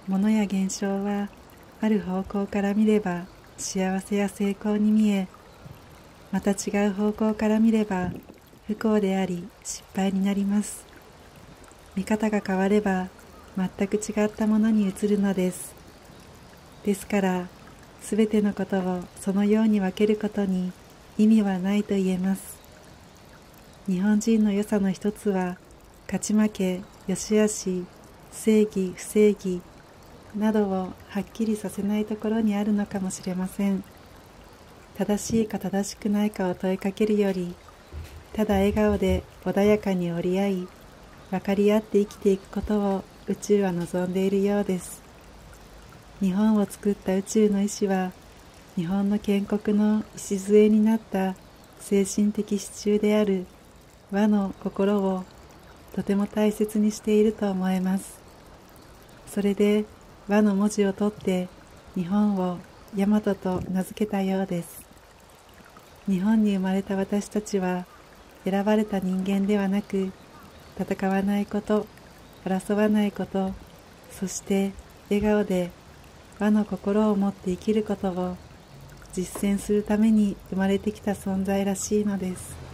物や現象はある方向から見れば幸せや成功に見え、また違う方向から見れば不幸であり失敗になります。見方が変われば全く違ったものに移るのです。ですから、すべてのことをそのように分けることに意味はないと言えます。日本人の良さの一つは、勝ち負け、良し悪し、正義、不正義などをはっきりさせないところにあるのかもしれません。正しいか正しくないかを問いかけるより、ただ笑顔で穏やかに折り合い、分かり合って生きていくことを宇宙は望んでいるようです。日本を作った宇宙の意志は、日本の建国の礎になった精神的支柱である和の心をとても大切にしていると思えます。それで和の文字を取って日本を大和と名付けたようです。日本に生まれた私たちは選ばれた人間ではなく、戦わないこと、争わないこと、そして笑顔で和の心を持って生きることを実践するために生まれてきた存在らしいのです。